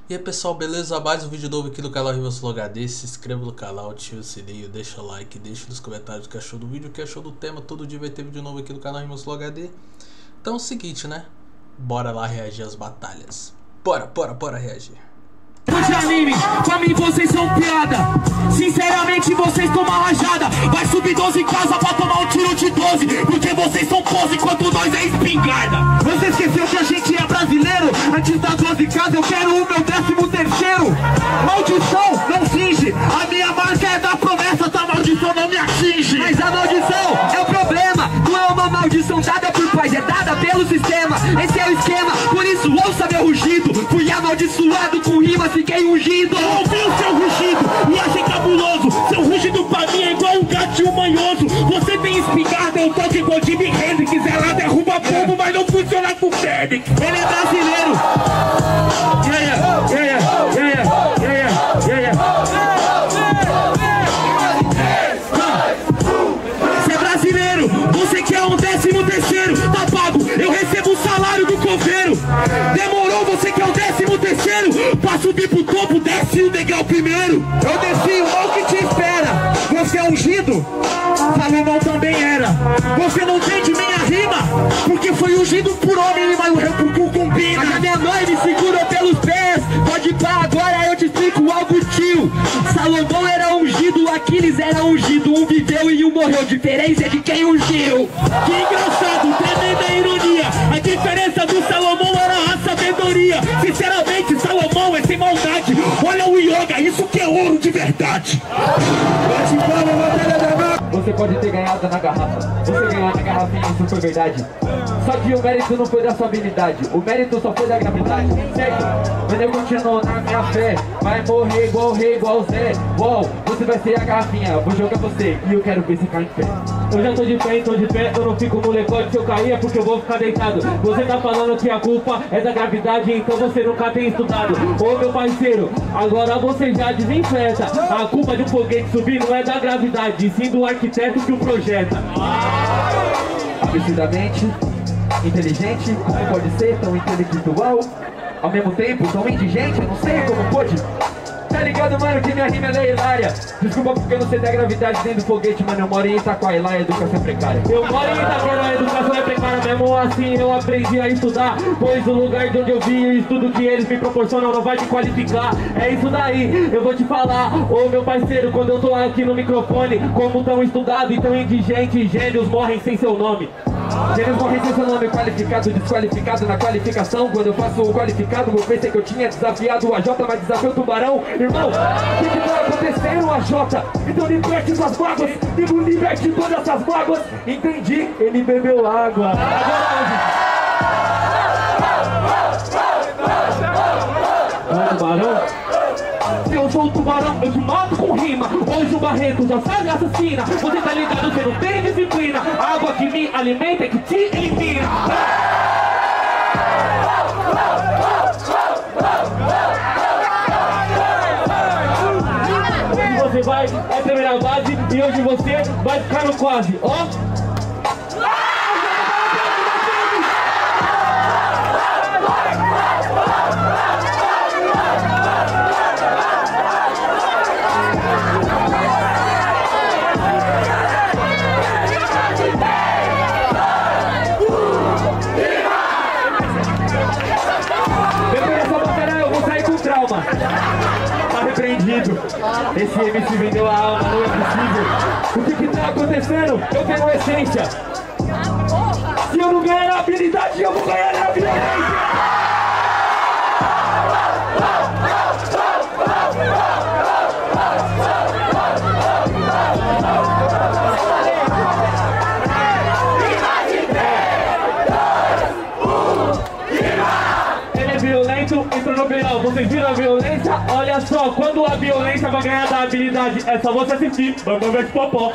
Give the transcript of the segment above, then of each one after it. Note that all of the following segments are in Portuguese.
E aí pessoal, beleza? Mais um vídeo novo aqui no canal RimaSlow HD. Se inscreva no canal, ative o sininho, deixa o like, deixa nos comentários o que achou do vídeo, o que achou do tema. Todo dia vai ter vídeo novo aqui no canal RimaSlow HD. Então é o seguinte, né? Bora lá reagir às batalhas. Bora reagir. De anime, pra mim vocês são piada. Sinceramente vocês tomam rajada. Vai subir 12 em casa pra tomar um tiro de 12. Porque vocês são pose enquanto nós é espingarda. Você esqueceu que a gente é brasileiro? Antes das 12 casas eu quero o meu 13º. Maldição não finge. A minha marca é da promessa. Essa maldição não me atinge. Mas a maldição é o problema. Não é uma maldição dada por pais, é dada pelo sistema. Esse é o esquema, por isso ouça meu rugido. Fui amaldiçoado com rima, fiquei ungido. Eu ouvi o seu rugido e achei cabuloso. Seu rugido pra mim é igual um gatinho manhoso. Você tem espingarda, eu toco igual Jimi Hendrix. Ela derruba povo, mas não funciona com Fênix. Ele é brasileiro. Você é brasileiro, você quer um 13º, tá pago. Eu recebo o salário do coveiro. Demorou, você quer o 13º? Pra subir pro topo, desce o degrau primeiro. Eu desci, o mal que te espera. Você é ungido? Salomão também era. Você não entende minha rima, porque foi ungido por homem, mas o réu por cu combina. Mas a minha mãe me segurou pelos pés. Pode pá, agora eu te explico algo, tio. Salomão era ungido, Aquiles era ungido. Um viveu e um morreu, diferença é de quem ungiu. Que engraçado, tremenda ironia. A diferença do Salomão era a sabedoria. Sinceramente, Salomão é sem maldade. Olha o yoga, isso que é ouro de verdade. Você pode ter ganhado na garrafa. Você ganhou na garrafinha, isso foi verdade. Só que o mérito não foi da sua habilidade. O mérito só foi da gravidade, certo? Mas eu continuo na minha fé. Vai morrer igual o rei, igual o Zé. Uou, você vai ser a garrafinha. Eu vou jogar você e eu quero ver você cair em pé. Eu já tô de pé, eu não fico no lecote. Se eu cair é porque eu vou ficar deitado. Você tá falando que a culpa é da gravidade, então você nunca tem estudado. Ô meu parceiro, agora você já desinfeta. A culpa de um foguete subir não é da gravidade, sim do arquiteto que o projeta. Absurdamente inteligente, como pode ser tão intelectual, ao mesmo tempo tão indigente, eu não sei como pode. Tá ligado, mano, que minha rima é hilária. Desculpa porque eu não sei da gravidade dentro do foguete, mano. Eu moro em Itaquá e lá a educação é precária. Eu moro em Itaquá, a educação é precária. Mesmo assim eu aprendi a estudar, pois o lugar de onde eu vi, o estudo que eles me proporcionam não vai te qualificar. É isso daí, eu vou te falar. Ô meu parceiro, quando eu tô aqui no microfone, como tão estudado e tão indigente, gênios morrem sem seu nome. Gênios morrem sem seu nome, qualificado, desqualificado na qualificação. Quando eu faço o qualificado, eu pensei que eu tinha desafiado o AJ, mas desafiou o tubarão. Irmão, o que tá acontecendo, AJ? Então liberte essas mágoas, liberte todas essas mágoas. Entendi, ele bebeu água. Tubarão? Se eu sou o tubarão, eu te mato com rima. Hoje o Barreto já sabe assassina. Você tá ligado, você não tem disciplina. A água que me alimenta é que te elimina. Hoje você vai, é a primeira base. E hoje você vai ficar no quase, ó. Tá repreendido. Esse MC vendeu a alma, não é possível. O que tá acontecendo? Eu tenho essência. Se eu não ganhar na habilidade, eu vou ganhar na violência. Entrou no final, vocês viram a violência? Olha só, quando a violência vai ganhar da habilidade, é só você sentir. Vamos ver de popó.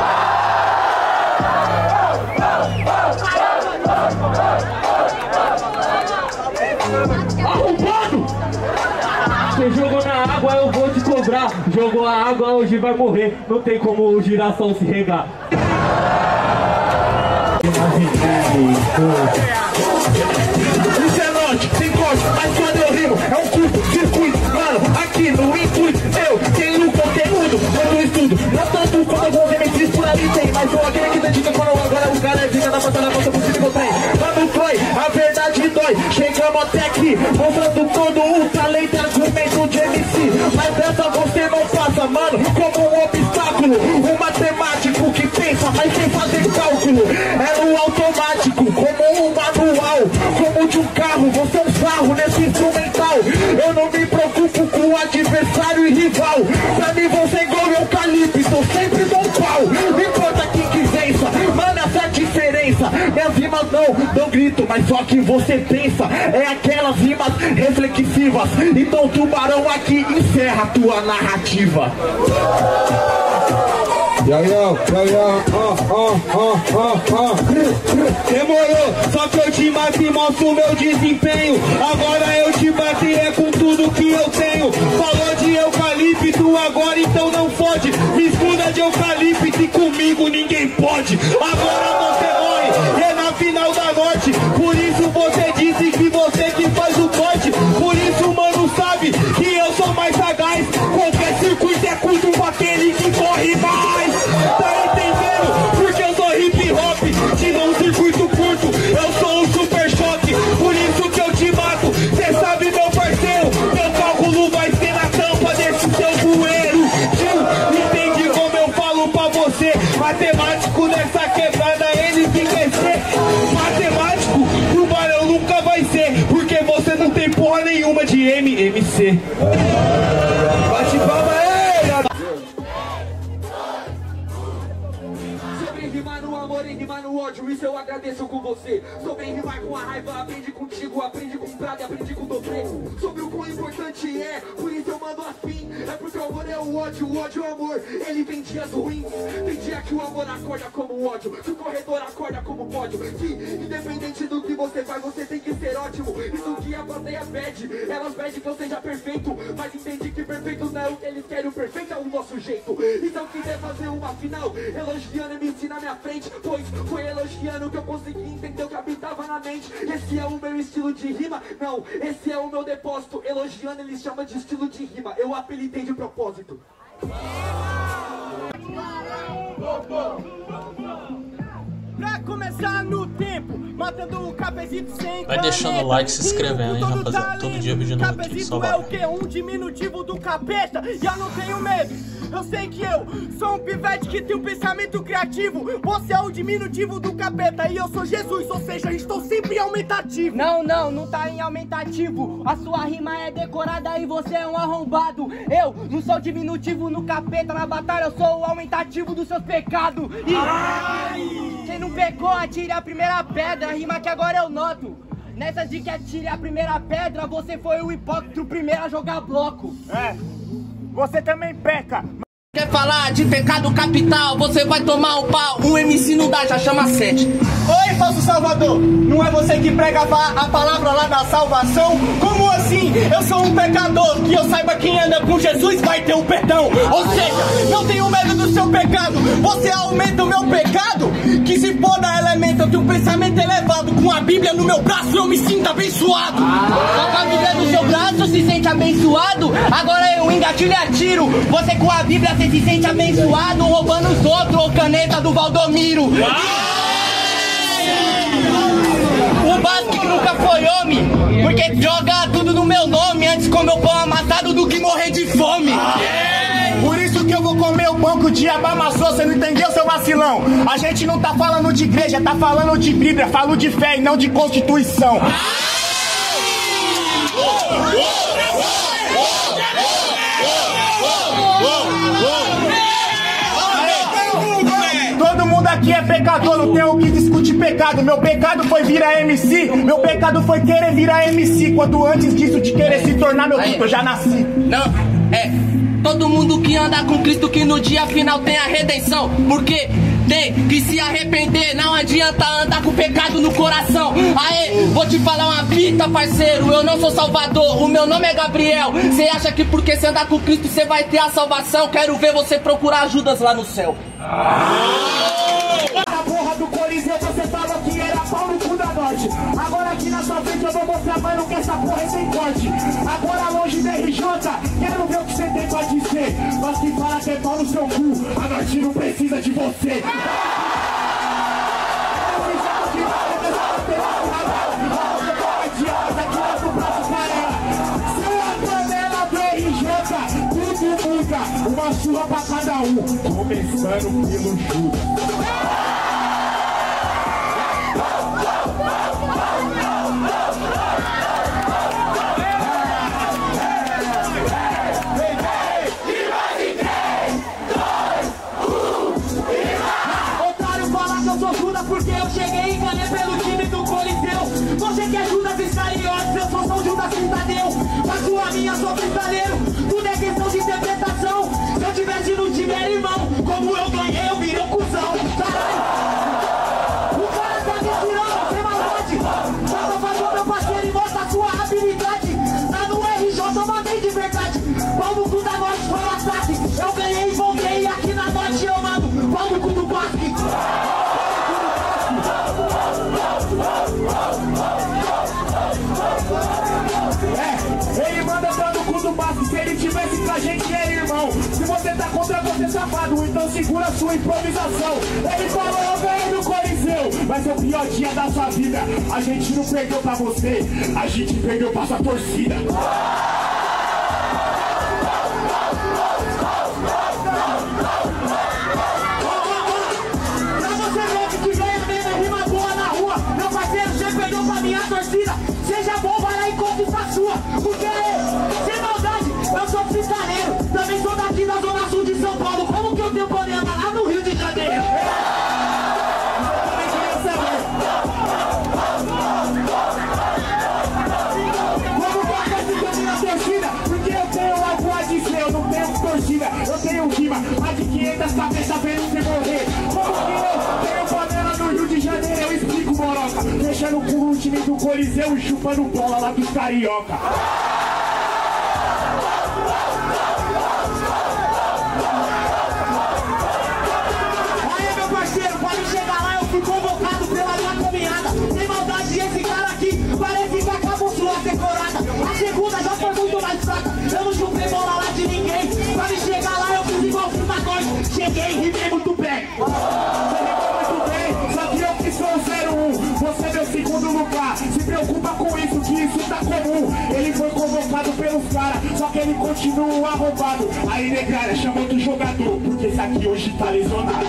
Arrombado! Você jogou na água, eu vou te cobrar. Jogou a água, hoje vai morrer. Não tem como o girassol se regar. Isso é norte, tem corte, mas quando eu rimo é um curto circuito. aqui, mostrando todo o talento e argumento de MC. Mas dessa você não passa, mano, como um obstáculo. Um matemático que pensa, mas sem fazer cálculo. É no automático, como um manual, como de um carro. Você é um sarro nesse instrumental. Eu não me preocupo com o adversário e rival. Pra mim você é igual meu calibre, tô sempre bom pau. Não importa quem que vença, mano, essa é a diferença. Minhas rimas não grito, mas só que você pensa. É aquelas rimas reflexivas. Então Tubarão aqui encerra a tua narrativa. Demorou, só que eu te mato e mostro o meu desempenho. Agora eu te bato e é com tudo que eu tenho. Falou de eucalipto agora, então não fode. Mistura de eucalipto e comigo ninguém pode. Agora você morre, é na final da noite. Por isso você disse que você que faz o corte. Por isso mano sabe que eu sou mais sagaz. Qualquer circuito é curto aquele que corre mais. Tá entendendo? Porque eu sou hip hop, se não um circuito curto, eu sou um super choque. Por isso que eu te mato, cê sabe meu parceiro. Meu cálculo vai ser na tampa desse seu bueiro. Entende como eu falo pra você? Matemático nessa quebrada, ele que quer ser. Matemático, Tubarão nunca vai ser. Porque você não tem porra nenhuma de MMC. Bate palma aí! Rimar no amor e rimar no ódio, isso eu agradeço com você. Sobre rimar com a raiva, aprendi contigo, aprendi com prado e aprendi com dobrê. Sobre o quão importante é, por isso eu mando assim. É porque o amor é o ódio é o amor. Ele vem dias ruins, tem dia que o amor acorda como o ódio, que o corredor acorda como pódio. Que independente do que você faz, você tem que ser ótimo. Isso que a plateia pede, elas pedem que eu seja perfeito. Mas entende que perfeito não é o que eles querem, o perfeito é o nosso jeito. Então quiser fazer uma final, elogiando MC na minha frente, pois foi elogiando que eu consegui entender o que habitava na mente. Esse é o meu estilo de rima, não, esse é o meu depósito. Elogiando ele chama de estilo de rima, eu apelidei de propósito. Pra começar no tempo, matando o cafezito sem vai deixando o like e se inscrevendo, hein, rapaziada. Todo dia vídeo novo aqui, só vai. É o que? Um diminutivo do capeta, e eu não tenho medo. Eu sei que eu sou um pivete que tem um pensamento criativo. Você é o diminutivo do capeta e eu sou Jesus, ou seja, estou sempre em aumentativo. Não tá em aumentativo. A sua rima é decorada e você é um arrombado. Eu não sou diminutivo no capeta, na batalha eu sou o aumentativo dos seus pecados. E quem não pecou, atire a primeira pedra, rima que agora eu noto. Nessas de que atire a primeira pedra, você foi o hipócrita, o primeiro a jogar bloco. É, você também peca. Quer falar de pecado capital, você vai tomar um pau. Um MC não dá, já chama 7. Oi, falso salvador, não é você que prega a palavra lá da salvação? Como assim? Eu sou um pecador, que eu saiba quem anda com Jesus vai ter um perdão. Ou seja, não tenho medo do seu pecado, você aumenta o meu pecado. Que se foda elemento, eu tenho um pensamento elevado. Com a Bíblia no meu braço eu me sinto abençoado. Só com a Bíblia no seu braço se sente abençoado. Agora eu engatilho e atiro. Você com a Bíblia você se sente abençoado, roubando os outros, ou caneta do Valdomiro. O básico que nunca foi homem, porque joga tudo no meu nome. Antes comer o pão amassado do que morrer de fome. Por isso que eu vou comer o pão que o diabo amassou, você não entendeu, seu vacilão? A gente não tá falando de igreja, tá falando de Bíblia. Falo de fé e não de Constituição. Todo mundo aqui é pecador, não tem o que discutir pecado. Meu pecado foi virar MC, meu pecado foi querer virar MC. Quando antes disso de querer se tornar meu puto, eu já nasci. Não, todo mundo que anda com Cristo que no dia final tem a redenção. Porque tem que se arrepender, não adianta andar com pecado no coração. Aê, vou te falar uma fita, parceiro, eu não sou salvador, o meu nome é Gabriel. Cê acha que porque você andar com Cristo você vai ter a salvação? Quero ver você procurar Judas lá no céu. Na porra do Coliseu você falou que era pau no cu da Norte. Agora aqui na sua frente eu vou mostrar, mano, que essa porra é sem corte. Agora longe da RJ, quero ver o que você tem pra dizer. Mas que fala que é pau no seu cu, a Norte não precisa de você. surra pra cada um, começando pelo Judas. Porque eu cheguei e ganhei pelo time do Coliseu. Você quer Judas Iscariotes, eu sou São Judas Tadeu. Mas sua minha, sou cristaleiro. Tudo é questão de interpretação. Se eu tivesse no time era irmão. Como eu ganhei, eu virei um cuzão. Caralho, o cara tá me tirando, sem maldade. Só tô fazendo meu parceiro e mostra a sua habilidade. Tá no RJ, eu mandei de verdade. Pau no cu da Norte foi um ataque. Eu ganhei e voltei e aqui na Norte eu mando. Pau no cu do Basque. Ele manda pra no cu do Basque. Se ele tivesse com a gente, ele é irmão. Se você tá contra você, safado, então segura a sua improvisação. Ele falou, eu ganhei no Coliseu. Vai ser o pior dia da sua vida. A gente não perdeu pra você, a gente perdeu pra sua torcida. Seja bom, vai lá e conquista a sua. Porque, sem maldade, eu sou fiscaleiro. Também sou daqui da Zona Sul de São Paulo. Como que eu tenho problema lá no Rio de Janeiro? Como que eu posso ter a torcida? Porque eu tenho algo a dizer. Eu não tenho torcida, eu tenho rima. Mais de 500 cabeças vendo você morrer. Como que eu tenho panela no Rio de Janeiro? Eu explico, moroca. Deixando por um time do Coliseu e chupando bola lá dos carioca. Aí, meu parceiro, pode chegar lá, eu fui convocado pela minha caminhada. Sem maldade, esse cara aqui parece que acabou sua decorada. A segunda já foi muito mais fraca. Eu não chupei bola lá de ninguém. Pra me chegar lá, eu fiz igual o Magóis. Cheguei e rimei muito bem. Você é meu segundo lugar, se preocupa com isso, que isso tá comum. Ele foi convocado pelos caras, só que ele continua arrombado. Aí negrada, chama outro jogador, porque esse aqui hoje tá lesionado.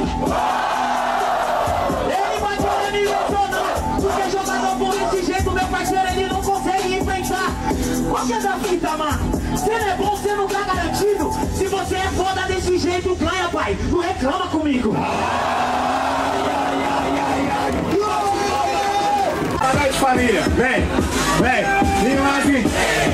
Ele vai querer me lesionar, porque jogador por esse jeito, meu parceiro, ele não consegue enfrentar. Qual que é da fita, mano? Você não é bom, você não tá garantido. Se você é foda desse jeito, ganha, pai. Não reclama comigo. Boa noite, família. Vem, imagem.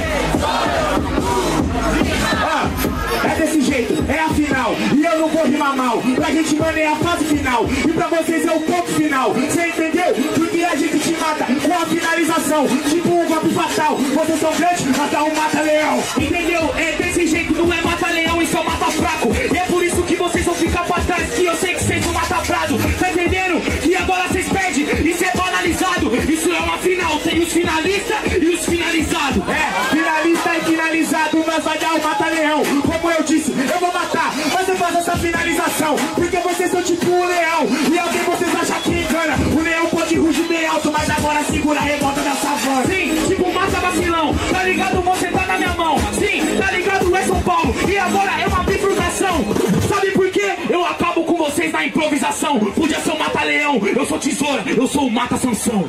É desse jeito, é a final. E eu não vou rimar mal. Pra gente, mano, é a fase final. E pra vocês é o ponto final. Você entendeu? Porque a gente te mata com a finalização. Tipo um golpe fatal. Vocês são grandes, mas dá um mata-leão. Entendeu? É desse jeito, não é mata-leão e só mata fraco. E é por isso que vocês vão ficar pra trás. Que eu sei que vocês vão matar prado. Tá entendendo? Que agora vocês perdem. Isso é banalizado. Isso é uma final. Tem os finalistas e os finalizados. É, finalista e finalizado. Nós vai dar o mata-leão. Como eu disse, eu vou matar, mas eu faço essa finalização. Porque vocês são tipo um leão. E alguém vocês acham que engana. O leão pode rugir bem alto, mas agora segura a revolta da savana. Sim, tipo mata vacilão. Tá ligado? Você tá na minha mão. Sim, tá ligado? É São Paulo. E agora é uma bifurcação. Sabe por quê? Eu acabo com vocês na improvisação. Podia ser o mata-leão, eu sou tesoura, eu sou o mata-Sansão.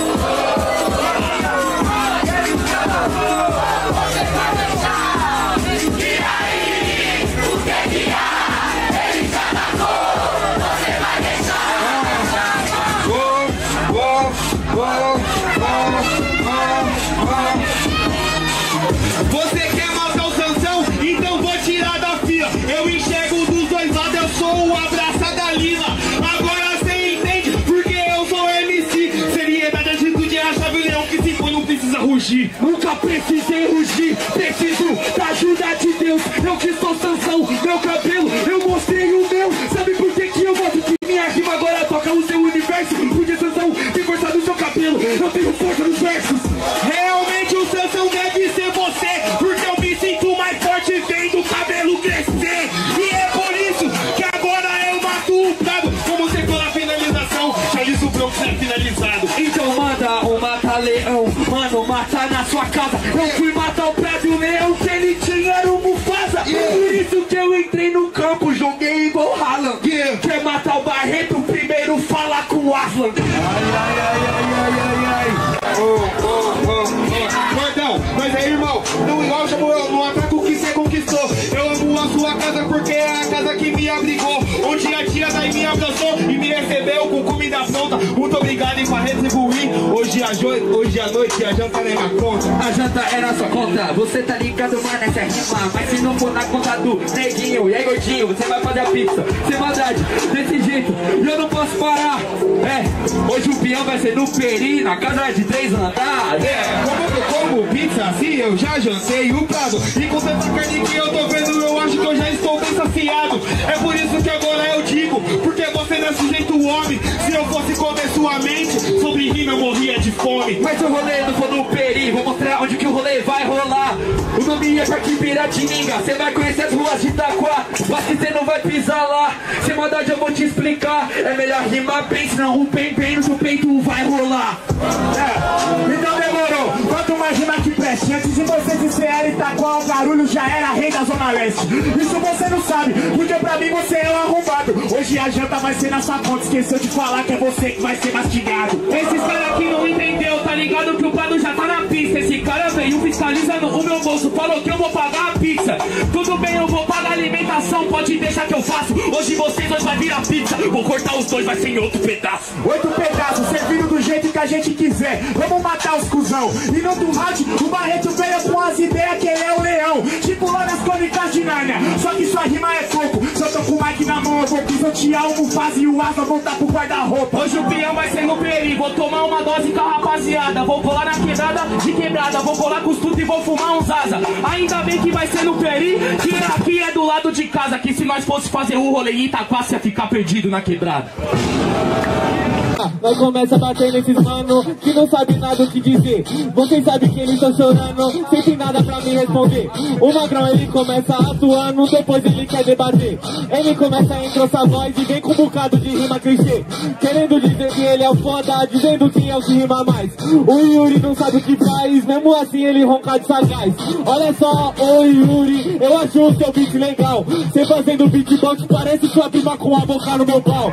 Você quer matar o Sansão? Então vou tirar da fila. Eu enxergo dos dois lados, eu sou o abraça da Lila. Agora cê entende porque eu sou MC. Seriedade, atitude é a chave, o leão que se for não precisa rugir. Nunca precisei rugir, preciso da ajuda de Deus. Eu que sou Sansão, meu cabelo, eu mostrei o meu. Sabe por que eu gosto de minha rima agora toca o seu universo? Porque Sansão tem força no seu cabelo, eu tenho força nos versos. Realmente o Sansão deve ser você, porque eu me sinto mais forte vendo o cabelo crescer. E é por isso que agora eu mato o prado. Como você for na finalização, já disse o Bronx é finalizado. Então manda o mata-leão, mano, mata na sua casa. Eu fui matar o prado e o leão que ele tinha era o Mufasa. Por isso que eu entrei no campo o Aslan. Gordão, mas aí, irmão, não igual eu não ataco o que você conquistou. Eu amo a sua casa porque é a casa que me abrigou, onde a tia daí me abraçou e me recebeu com comida pronta. Muito obrigado e pra retribuir. Hoje à noite a janta é na conta. A janta é na sua conta, você tá ligado, mano, essa é rima. Mas se não for na conta do neguinho, e aí gordinho, você vai fazer a pizza. Sem maldade, desse jeito, e eu não posso parar. Hoje o peão vai ser no Peri, na casa de 3 andares. Como pizza assim, eu já jantei o prato. E com tanta carne que eu tô vendo, eu acho que eu já estou bem saciado. É por isso que agora eu digo, porque você não é sujeito homem. Se eu fosse comer sua mente, sobre rima eu morria de fome. Mas se o rolê não for no Peri, vou mostrar onde que o rolê vai rolar. O nome é Parque Piratininga, cê vai conhecer as ruas de Itaquá, mas que cê não vai pisar lá. Sem maldade eu vou te explicar, é melhor rimar bem, senão o pem-pem no seu peito vai rolar. Então demorou, quanto mais rima que preste. Antes de você dizer era Itaquá, o Garulho já era rei da Zona Leste. Isso você não sabe, porque pra mim você é um arrombado. Hoje a janta vai ser na sua conta, esqueceu de falar que é você que vai ser mastigado. Esses caras aqui não entendeu, tá ligado que o plano já tá na pista. Esse cara veio fiscalizando o meu bolso, falou que eu vou pagar a pizza. Tudo bem, eu vou pagar a alimentação, pode deixar que eu faço. Hoje vocês dois vai virar pizza, vou cortar os dois, vai ser em outro pedaço. 8 pedaços, servindo do jeito que a gente quiser. Vamos matar os cuzão. E no outro round, o Barreto veio com as ideias que ele é o leão. Tipo lá nas crônicas de Nárnia, só que sua rima é pouco. Se eu tô com o mic na mão, eu vou pisotear o Mufasa e o Asa voltar pro guarda-roupa. Hoje o peão vai ser no Peri, vou tomar uma dose com a rapaziada. Vou colar na quebrada de quebrada, vou colar com os tudo e vou fumar uns asa. Ainda bem que vai ser no Peri, que aqui é do lado de casa. Que se nós fosse fazer o rolê em Itaquá, você ia ficar perdido na quebrada. Nós começa a bater nesses mano que não sabe nada o que dizer. Vocês sabem que eles estão chorando, sem ter nada pra me responder. O Magrão ele começa atuando, depois ele quer debater. Ele começa a engrossar a voz e vem com um bocado de rima clichê, querendo dizer que ele é o foda, dizendo que é o que rima mais. O Yuri não sabe o que faz, mesmo assim ele ronca de sagaz. Olha só, ô Yuri, eu acho o seu beat legal. Você fazendo beatbox parece sua prima com a boca no meu pau.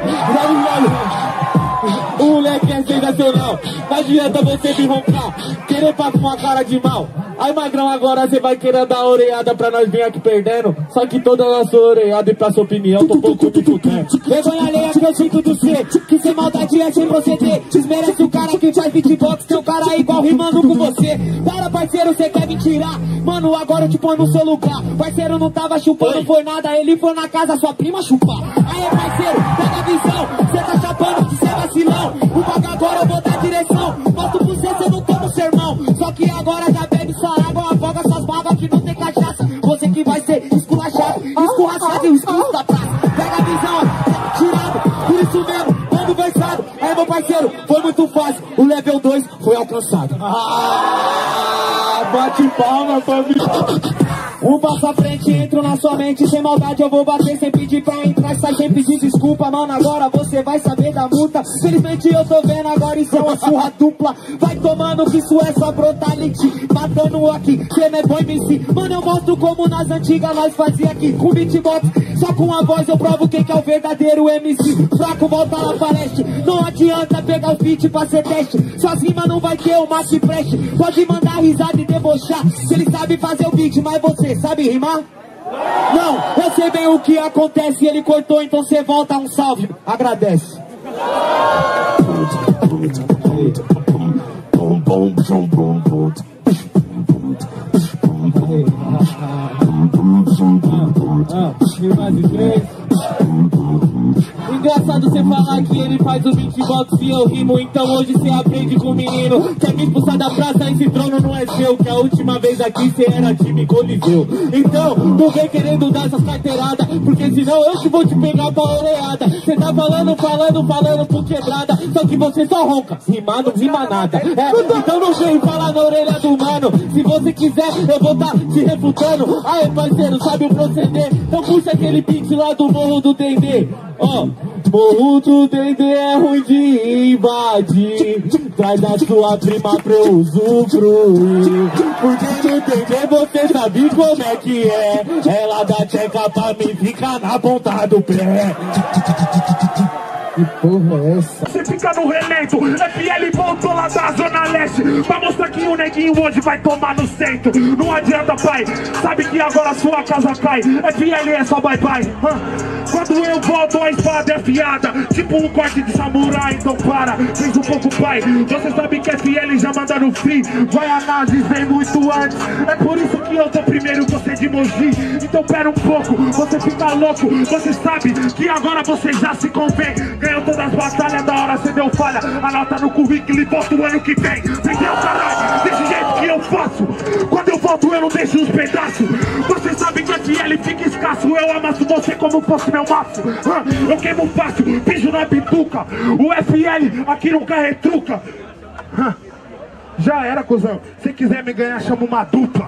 O moleque é sensacional, não adianta você me roncar, querer pá com uma cara de mal. Aí Magrão, agora você vai querer dar orelhada pra nós vir aqui perdendo. Só que toda a sua orelhada e pra sua opinião tô pouco de futuro. Vergonha alheia que eu sinto do ser, que sem maldade é sem proceder. Desmerece o cara que faz beatbox, seu cara é igual rimando com você. Para parceiro, você quer me tirar, mano, agora eu te ponho no seu lugar. Parceiro não tava chupando, foi nada, ele foi na casa sua prima chupar. Aí parceiro, pega a visão, cê tá chapando de ser vacilão. O bagulho agora eu vou dar direção, mostro pra você não toma o sermão. Só que agora já bebe sua água, afoga suas mágoas que não tem cachaça. Você que vai ser esculachado, escorraçado e o expulso da praça. Pega a visão, ó, tirado, por isso mesmo, quando versado. Aí meu parceiro, foi muito fácil, o level 2 foi alcançado. Bate palma, família. Um passo à frente, entro na sua mente. Sem maldade eu vou bater sem pedir pra entrar. Sai sem pedir desculpa, mano, agora você vai saber da multa. Felizmente eu tô vendo agora isso é uma surra dupla. Vai tomando que isso é só brutality. Matando aqui, cê não é bom MC. Mano, eu mostro como nas antigas nós fazia aqui com beatbox. Só com a voz eu provo quem que é o verdadeiro MC. Fraco volta lá pra leste, não adianta pegar o beat pra ser teste. Suas rimas não vai ter uma que preste. Pode mandar risada e debochar, se ele sabe fazer o beat, mas você sabe rimar? Não, eu sei bem o que acontece. Ele cortou, então você volta, um salve, agradece. Engraçado você falar que ele faz o beatbox e eu rimo. Então hoje você aprende com o menino. Quer me expulsar da praça, esse trono não é seu. Que a última vez aqui você era time Coliseu. Então não vem querendo dar essas carteiradas, porque senão eu que vou te pegar pra oleada. Você tá falando por quebrada, só que você só ronca, rimar não rima nada. Então não vem falar na orelha do mano. Se você quiser eu vou tá te refutando. Aê parceiro, sabe o proceder? Então puxa aquele beat lá do Morro do Dendê. Ó, Morro do Dendê é ruim de invadir. Traz a sua prima pra eu usufruir. Porque no Dendê você sabe como é que é. Ela dá tcheca pra mim, fica na ponta do pé. Que porra é essa? Você fica no relento, FL voltou lá da Zona Leste pra mostrar que o neguinho hoje vai tomar no centro. Não adianta, pai, sabe que agora sua casa cai. FL é só bye-bye. Quando eu volto a espada é afiada, tipo um corte de samurai, então para, fez um pouco, pai. Você sabe que FL já manda no free, Guaianazes vem muito antes. É por isso que eu tô primeiro, você de Mogi. Então pera um pouco, você fica louco. Você sabe que agora você já se convém. Ganhou todas as batalhas, da hora você deu falha. Anota no currículo e volta o ano que vem. Entendeu, caralho? Desse jeito que eu faço. Quando eu volto eu não deixo uns pedaços. Você sabe que FL fica escasso. Eu amasso você como fosse meu maço. Eu queimo fácil, piso na bituca. O FL aqui nunca retruca. Já era, cuzão. Se quiser me ganhar, chama uma dupla.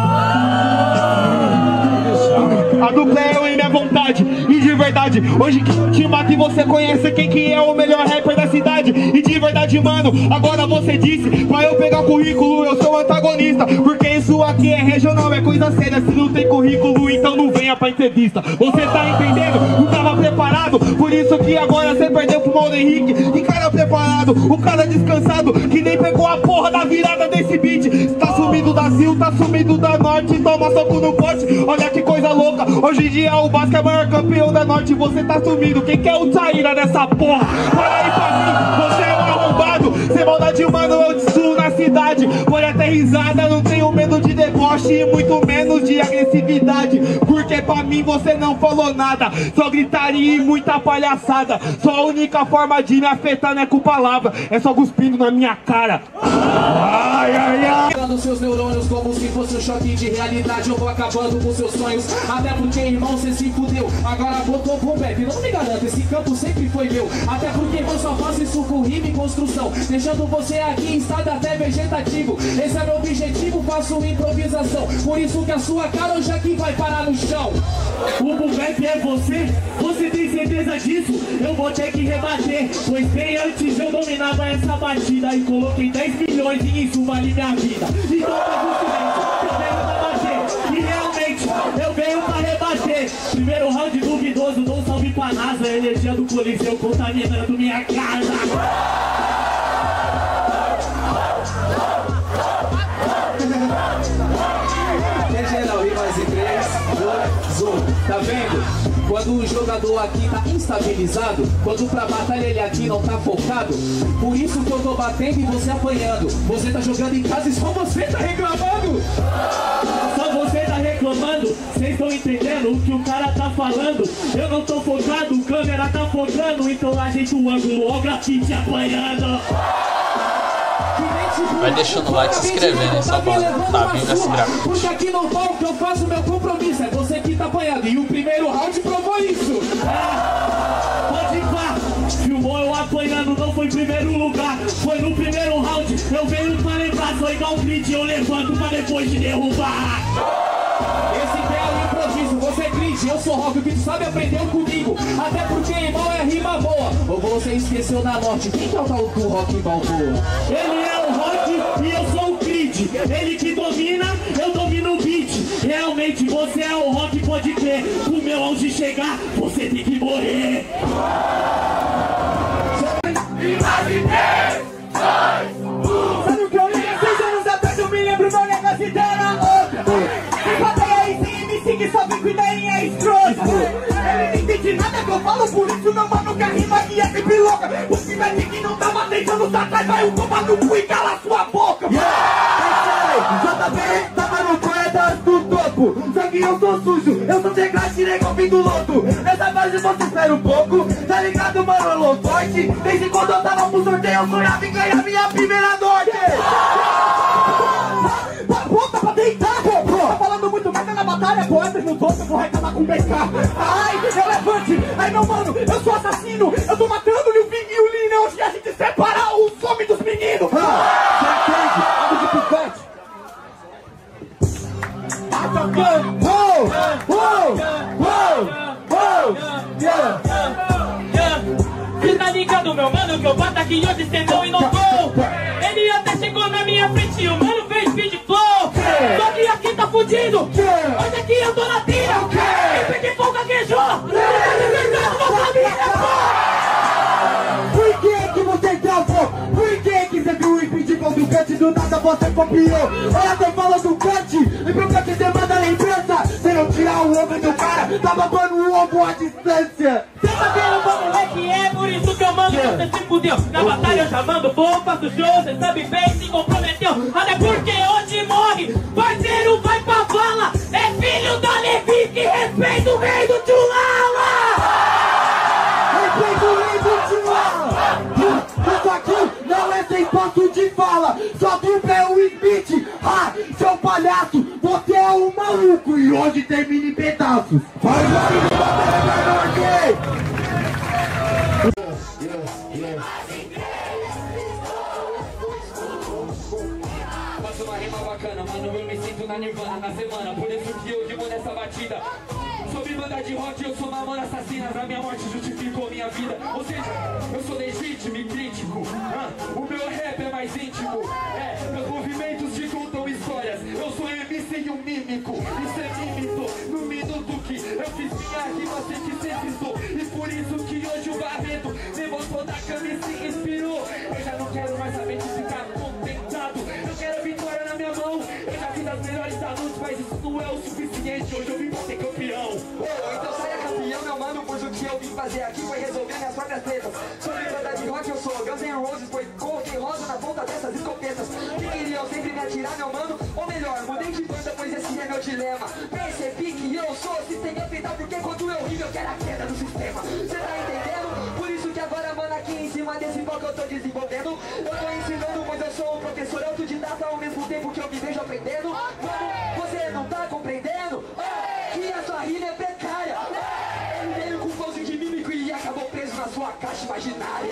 A dupla é eu e minha vontade. E de verdade, hoje que te mata e você conhece quem que é o melhor rapper da cidade. E de verdade, mano, agora você disse pra eu pegar currículo, eu sou antagonista. Porque isso aqui é regional, é coisa séria. Se não tem currículo, então não venha pra entrevista. Você tá entendendo? Não tava preparado. Por isso que agora você perdeu pro Mauro Henrique. E cara preparado, o cara descansado, que nem pegou a porra da virada desse beat. Tá sumido da Sil, tá sumido da Norte. Toma soco no pote, olha que coisa louca. Hoje em dia o Basque é o maior campeão da Norte. Você tá sumido, quem quer o Taíra nessa porra? Olha aí pra mim, você é um arrombado. Sem maldade, mano, eu destruo na cidade. Pode até risada, não tenho medo de deboche e muito menos de agressividade. Porque pra mim você não falou nada, só gritaria e muita palhaçada. Só a única forma de me afetar não é com palavra, é só cuspindo na minha cara. Ai, ai, ai. Os seus neurônios como se fosse um choque de realidade. Eu vou acabando com seus sonhos. Até porque, irmão, você se fudeu. Agora botou com bebe. Não me garanto, esse campo sempre foi meu. Até porque eu só faço isso com rima e construção, deixando você aqui em estado até vegetativo. Esse é meu objetivo, faço improvisação. Por isso que a sua cara hoje aqui vai parar no chão. O Bubep é você? Você tem certeza disso? Eu vou ter que rebater, pois bem antes eu dominava essa batida e coloquei 10 milhões e isso vale minha vida. Então tá com silêncio, eu venho pra bater. E realmente, eu venho pra rebater. Primeiro round duvidoso, dou um salve pra NASA. A energia do Coliseu contaminando minha casa. Tá vendo? Quando o jogador aqui tá instabilizado, quando pra batalha ele aqui não tá focado, por isso que eu tô batendo e você apanhando. Você tá jogando em casa e só você tá reclamando. Só você tá reclamando, vocês estão entendendo o que o cara tá falando? Eu não tô focado, o câmera tá focando, então ajeita o ângulo, ó o grafite apanhando. Vai deixando o like, se inscrevendo, só pra tá vindo esse gráfico. Porque aqui no palco eu faço meu compromisso, é você que tá apanhando. E o primeiro round provou isso. Pode ir pá, filmou eu apanhando, não foi em primeiro lugar, foi no primeiro round. Eu venho pra lembrar, sou igual o grid, eu levanto pra depois de derrubar. Esse que é o improviso, você é grid, eu sou rock, o que tu sabe aprendeu comigo. Até porque irmão é rima boa. Ou você esqueceu da Norte, quem que é o tal do Rock Balboa? Ele é o rock e eu sou o grid. Ele que domina, eu domino o beat. Realmente você é o rock, pode crer. O meu onde chegar, você tem que morrer. Sabe o que eu lembro? 6 anos atrás eu me lembro, meu negócio dela outra. Quem bateia aí sem MC que só vem com ideinha escrota. Ele não entende nada que eu falo, por isso não mano que a rima aqui é sempre louca. Você vai ver que não tava tentando tá atrás, vai tomar no cu e cala sua boca. JB, tava no poetas do topo. Só que eu sou sujo, eu sou degradê, nego fim do loto. Nessa base você espera um pouco, tá ligado, mano, eu low forte. Desde quando eu tava pro sorteio, eu sonhava em ganhar minha primeira norte. Volta pra deitar, pô. Tá falando muito merda na batalha, poetas no topo, eu vou reclamar com o BK. Ai, relevante, ai meu mano, eu sou assassino. Eu tô matando o Liu Bing e o Lina, hoje a gente separa os homens dos meninos. Você entende? Algo de pivete. Cê tá ligado, meu mano, que eu bato aqui hoje cê não inovou. Ele até chegou na minha frente e o mano fez speed flow. Só que aqui tá fudido, hoje aqui eu tô na tira. Quem que folga queijou, tá de verdade, não sabe, é coisa você copiou. Olha quem fala do cut, e pro cut demanda lembrança. Se não tirar o ovo do cara, tá babando o ovo à distância. Cê tá vendo como é que é, por isso que eu mando, você se fudeu. Na batalha eu já mando bom, faço show, cê sabe bem, se comprometeu. Até porque hoje morre, parceiro vai pra vala. É filho da Levi que respeita o rei do Tchulala. Respeita o rei do Tchulala. Isso aqui não é sem passo de fala. Sua dupla é o Smith. Ah, seu palhaço, você é um maluco. E hoje termina em pedaços. Faz barulho da batalha aqui. Faço uma rima bacana, mano, eu me sinto na Nirvana na semana. Por isso que eu digo nessa batida. Sobre banda de rock, eu sou uma mano assassina. Na minha morte justificou minha vida. Ou seja, eu sou legítimo e crítico. O meu rap é mais íntimo. Meus movimentos te contam histórias. Eu sou MC e um mímico. Isso é mímito, no minuto que eu fiz minha rima sem que cê citou. E por isso que hoje o Barreto levantou da cama e se inspirou. Eu já não quero mais saber de ficar contentado. Eu quero vitória na minha mão. Eu já fiz as melhores alunos, mas isso não é o suficiente. Hoje eu vim pra ser campeão. Então saia campeão, meu mano, pois o que eu vim fazer aqui foi resolver minhas próprias tretas. Sobre banda de rock eu sou Guns N' Roses, pois coloquei rosa na ponta dessas escopetas. Que queriam sempre me atirar, meu mano, ou melhor, mudei de banda, pois esse é meu dilema. Percebi que eu sou sistema feita, porque quando eu rio eu quero a queda do sistema. Cê tá entendendo? Por isso que agora, mano, aqui em cima desse palco eu tô desenvolvendo. Eu tô ensinando, pois eu sou um professor autodidata ao mesmo tempo que eu me vejo aprendendo. Mano, você não tá compreendendo? Que a sua rima é precária. Ele veio com pose de mímico e acabou preso na sua caixa imaginária.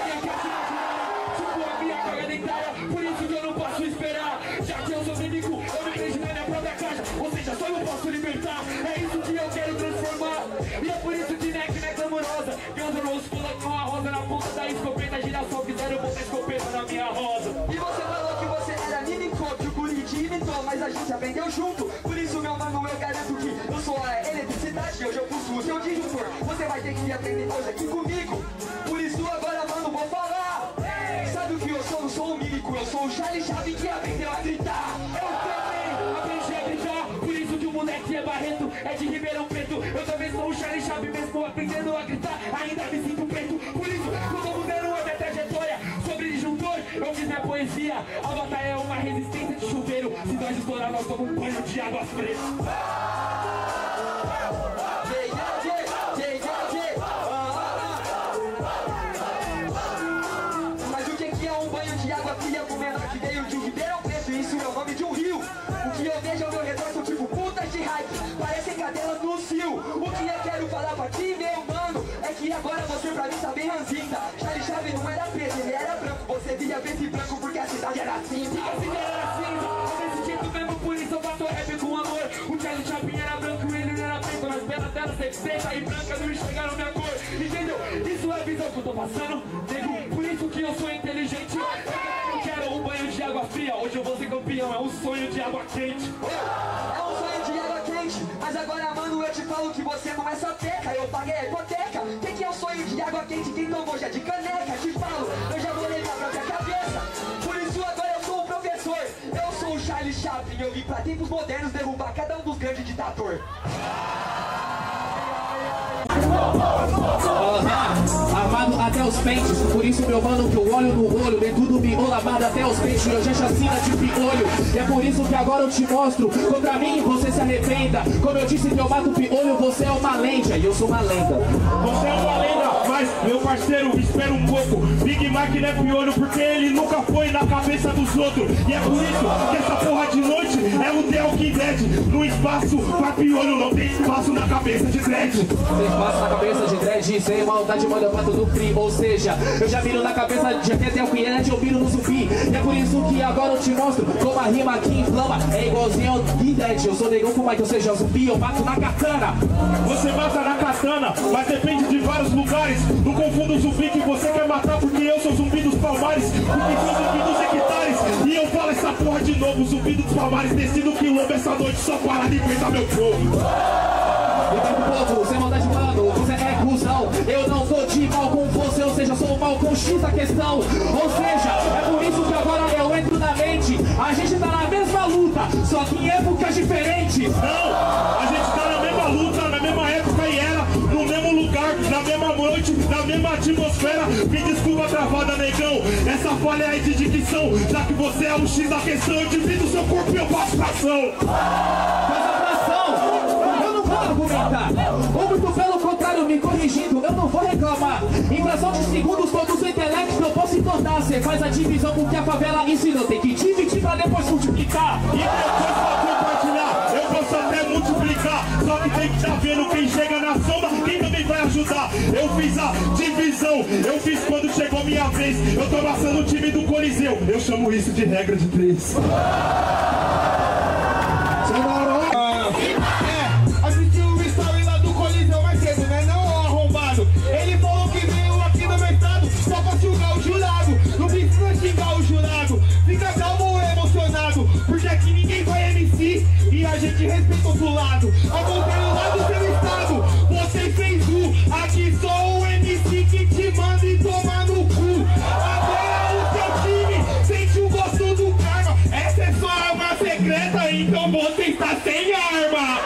Tipo a minha carga dentária, por isso que eu não posso esperar. Já que eu sou mímico, eu me vejo na minha própria caixa. Ou seja, só eu posso libertar. É isso que eu quero transformar. E é por isso que Neck é glamourosa. Guns N' Roses colocou uma rosa na ponta da escopeta. Girassol fizeram botar escopeta na minha rosa. E você falou que você era mímico, que o Guri te imitou, mas a gente aprendeu junto. Por isso, meu mano, eu garanto que eu sou a eletricidade. Hoje eu pulso o seu disjuntor. Você vai ter que aprender coisa aqui comigo. Por isso agora, mano, vou falar. Sabe o que eu sou? Não sou um mímico, eu sou o Charlie Chaplin que aprendeu a gritar. Eu também aprendi a gritar. Por isso que o moleque é Barreto, é de Ribeirão Preto. Eu também sou o Charlie Chaplin, mesmo aprendendo a gritar. Ainda me sinto preto. Por isso que eu tô mudando a minha trajetória. Sobre disjuntor, eu fiz minha poesia. A batalha é uma resistência de chuveiro. Se nós estourar, nós tomamos um banho de água fresca. Mas o que é um banho de água fria com menor que veio de Ribeirão Preto? Isso é o nome de um rio. O que eu vejo ao meu redor são tipo putas de hype, parecem cadelas no cio. O que eu quero falar pra ti, meu mano, é que agora você pra mim tá bem ranzinza. Charlie Chaplin não era preto, ele era branco. Você via preto e branco porque a cidade era cinza. A cidade era cinza, desse jeito mesmo, por isso eu faço rap com amor. O Charlie Chaplin era branco, ele não era preto. Nas belas dela ser preta e branca, não enxergaram minha cor. Entendeu? Isso é a visão que eu tô passando, nego. Por isso que eu sou inteligente. Eu quero um banho de água fria. Hoje eu vou ser campeão, é um sonho de água quente. É um sonho de água quente, mas agora, mano, eu te falo que você não é sapeca. Eu paguei a hipoteca. O que é o sonho de água quente? Quem tomou já de caneca? Te falo, eu já vou levar pra minha cabeça. Por isso agora eu sou o professor. Eu sou o Charlie Chaplin. Eu vim pra tempos modernos derrubar cada um dos grandes ditadores. Amado até os pentes, por isso meu mano que eu olho no olho, vem tudo miolo amado até os pentes, eu já chacina de piolho. E é por isso que agora eu te mostro, contra mim você se arrependa. Como eu disse que eu mato piolho, você é uma lenda, e eu sou uma lenda. Você é uma lenda, mas meu parceiro, espera um pouco. Big Mac não é piolho porque ele nunca foi na cabeça dos outros. E é por isso que essa porra de noite é o The Walking Dead. No espaço pra piolho não tem espaço na cabeça de dread. Tem espaço na cabeça de dread, sem maldade manda pra tudo free. Ou seja, eu já viro na cabeça de até o Quiet, eu viro no zumbi. E é por isso que agora eu te mostro como a rima aqui inflama. É igualzinho ao Dead, eu sou negão com Mike, ou seja, zumbi, eu mato na katana. Você mata na katana, mas depende de vários lugares. Não confunda o zumbi que você quer matar, porque eu sou zumbi dos Palmares, porque sou zumbi dos hectares. E eu falo essa porra de novo, zumbi dos Palmares, desci no quilombo essa noite só para libertar meu povo. Então pro povo, sem maldade mano, você é cuzão. Eu não sou de mal com você, ou seja, sou mal com X a questão. Ou seja, é por isso que agora eu entro na mente. A gente tá só que em épocas diferentes. Não, a gente tá na mesma luta, na mesma época e era, no mesmo lugar, na mesma noite, na mesma atmosfera. Me desculpa travada, negão, essa falha é de dicção. Já que você é o X da questão, eu divido seu corpo e eu faço fração. Faz a fração, eu não vou argumentar. Ou muito pelo contrário, me corrigindo, eu não vou reclamar. Em fração de segundos, todos o intelecto eu posso tornar. Cê faz a divisão porque a favela ensinou. Tem que dividir pra depois multiplicar. E depois pra compartilhar, eu posso até multiplicar. Só que tem que estar vendo quem chega na sombra, quem também vai ajudar. Eu fiz a divisão, eu fiz quando chegou minha vez. Eu tô amassando o time do Coliseu, eu chamo isso de regra de 3. Assistiu o story lá do Coliseu mais cedo, né? Não, arrombado. Ele falou que veio aqui no meu estado só pra xingar o jurado. Não precisa xingar o jurado, fica calmo ou emocionado, porque aqui ninguém vai MC e a gente respeita o outro lado. Acompanho lá do seu estado, você fez aqui só o MC que te manda e toma no cu. Agora o seu time sente o gosto do karma. Essa é sua arma secreta, então você está sem arma.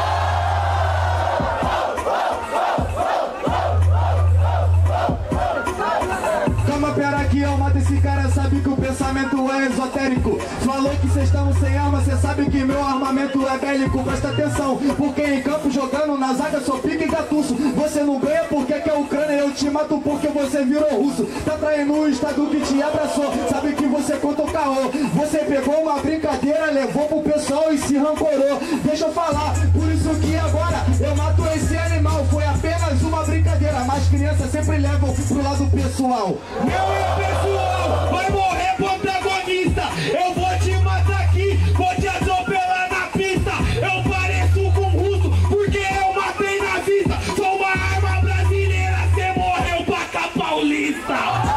Calma, pera aqui, eu mato esse cara, sabe que o pensamento é esotérico. Falou que cês estão sem arma, cê sabe que meu armamento é bélico. Presta atenção, porque em campo jogando na zaga sou pique e gatuço. Você não ganha porque que é Ucrânia, eu te mato porque você virou russo. Tá traindo o estado que te abraçou, sabe que você contou caô. Você pegou uma brincadeira, levou pro pessoal e se rancorou. Deixa eu falar, por isso que agora eu mato esse animal. Foi apenas uma brincadeira, mas crianças sempre levam pro lado pessoal. Meu pessoal, vai morrer protagonista. Eu vou te matar aqui, vou te atropelar na pista. Eu pareço com russo porque eu matei nazista. Sou uma arma brasileira, cê morreu pra cá paulista.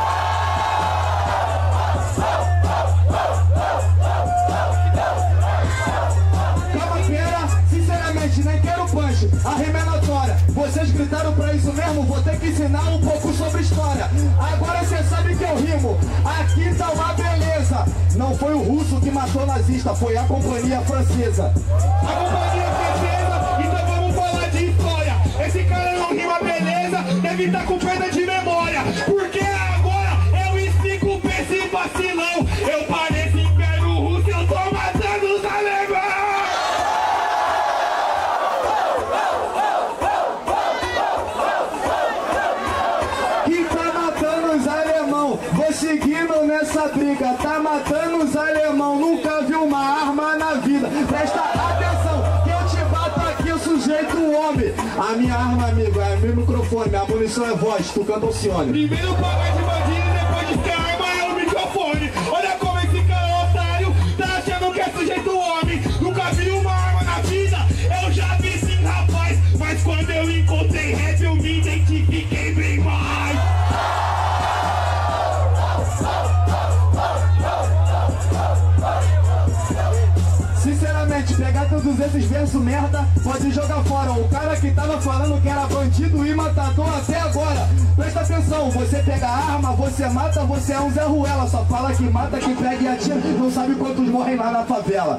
Calma, pera, sinceramente, nem quero punch. A rima é notória, vocês gritaram pra isso mesmo, vou ter que ensinar um pouco sobre história. Agora cê sabe que eu rimo, aqui tá uma beleza. Não foi o russo que matou o nazista, foi a companhia francesa. A companhia francesa, então vamos falar de história. Esse cara não rima beleza, deve estar com perda de memória. Porque agora eu explico pra esse vacilão. Eu pareço Império Russo, eu tô matando os alemães. Vou seguindo nessa briga, tá matando os alemão, nunca vi uma arma na vida. Presta atenção, que eu te bato aqui, o sujeito homem. A minha arma, amigo, é meu microfone, a munição é voz, tu canta Alcione. Primeiro paga de bandido, depois de ter arma é o microfone. Olha como esse cara é otário, tá achando que é sujeito homem. Nunca vi uma arma na vida, eu já vi sim, rapaz. Mas quando eu encontrei rap, eu me identifiquei bem mais. Sinceramente, pegar todos esses versos merda, pode jogar fora. O cara que tava falando que era bandido e matador até agora. Presta atenção, você pega a arma, você mata, você é um Zé Ruela. Só fala que mata, que pega e atira, não sabe quantos morrem lá na favela.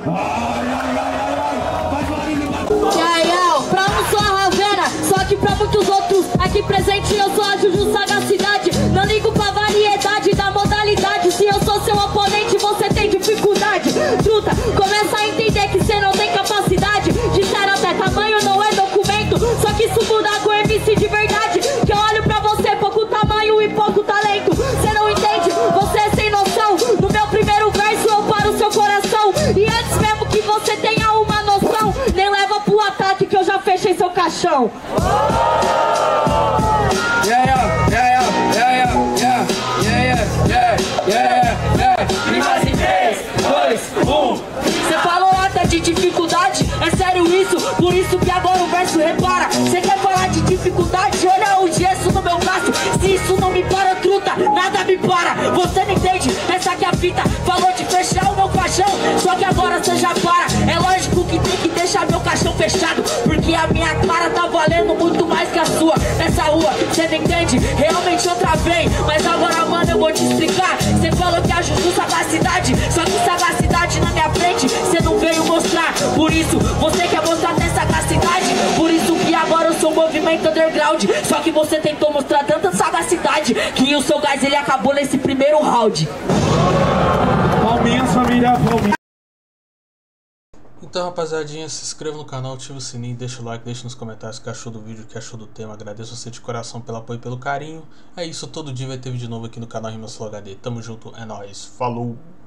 Pra um sou a Ravena, só que pra muitos outros aqui presente eu sou a Juju Sagacidade. Não ligo pra variedade da modalidade. Se eu sou seu oponente, você tem dificuldade. Truta, começa a entender que cê não tem capacidade. Disseram até tamanho não é documento, só que isso muda com MC de verdade. Que eu olho pra você, pouco tamanho e pouco talento. Cê não entende, você é sem noção. No meu primeiro verso eu paro o seu coração. E antes mesmo que você tenha uma noção, nem leva pro ataque que eu já fechei seu caixão. Rimas em 3, 2, 1. Cê falou até de dificuldade, é sério isso? Por isso que agora o verso repara. Cê quer falar de dificuldade? Olha o gesso no meu braço. Se isso não me para, truta, nada me para. Você não entende? Essa aqui é a fita. Falou de fechar o meu caixão, só que agora cê já para. É lógico que tem que deixar meu caixão fechado, porque a minha cara tá valendo muito mais que a sua. Nessa rua, cê não entende? Realmente eu travei, mas agora, mano, eu vou te explicar. Cê falou que a Juju Sagacidade, só que sagacidade na minha frente cê não veio mostrar. isso você quer mostrar até sagacidade. Por isso que agora eu sou um movimento underground. Só que você tentou mostrar tanta sagacidade que o seu gás ele acabou nesse primeiro round. Palminhas, família, palminhas. Então, rapaziadinha, se inscreva no canal, ativa o sininho, deixa o like, deixa nos comentários o que achou do vídeo, o que achou do tema. Agradeço você de coração pelo apoio e pelo carinho. É isso, todo dia vai ter vídeo novo aqui no canal Rima Flow HD. Tamo junto, é nóis, falou!